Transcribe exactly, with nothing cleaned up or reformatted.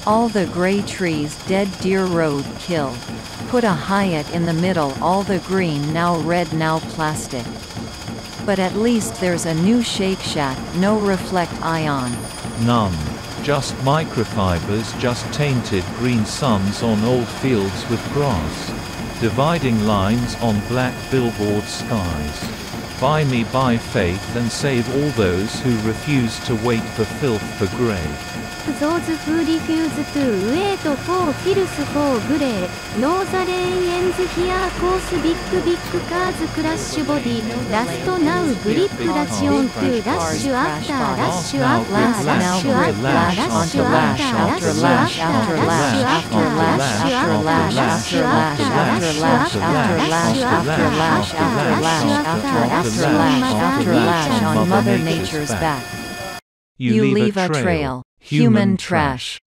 All the gray trees dead deer road kill. Put a Hyatt in the middle, all the green now red now plastic. But at least there's a new Shake Shack, no reflect ion. None. Just microfibers, just tainted green suns on old fields with grass. Dividing lines on black billboard skies. Buy me by faith and save all those who refuse to wait for filth for grey. Those who refuse to wait for filth for grey. No the rain ends here, course big big cars crash body. Last now grip rush on to rush after rush after rush after rush after rush after rush after rush after rush after rush after rush after rush after rush after rush after rush after rush on Mother Nature's back. You leave a trail. Human trash.